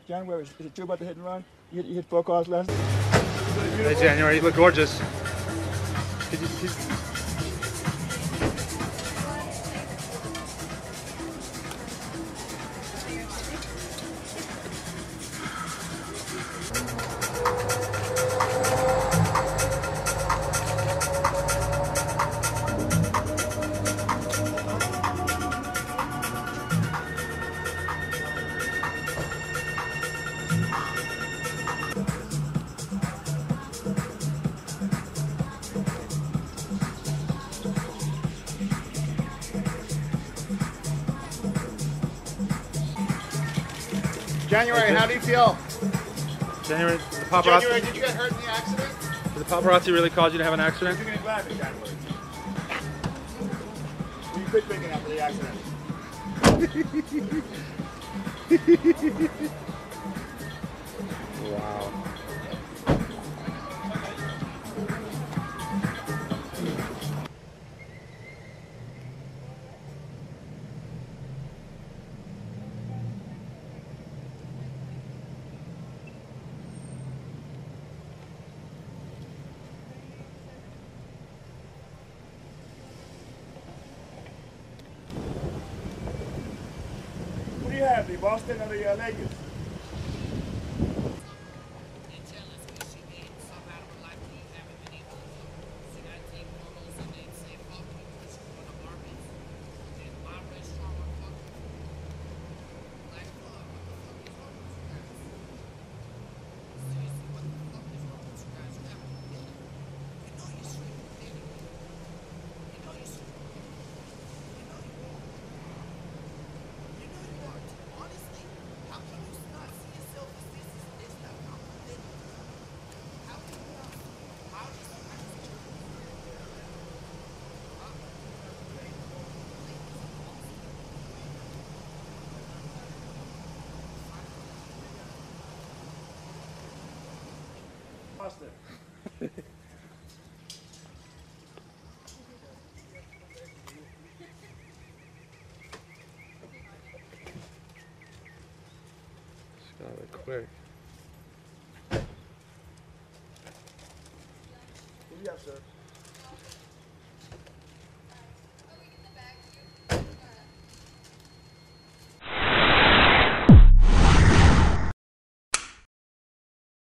January, is it true about the hit and run? You hit 4 cars less? Hey, January, you look gorgeous. January, how do you feel? January, the paparazzi. January, did you get hurt in the accident? Did the paparazzi really cause you to have an accident? You're gonna drive it, January. You quit drinking after the accident. Wow. What do you have, the Boston or the Lakers? Boston. Got it quick. What do you have, sir?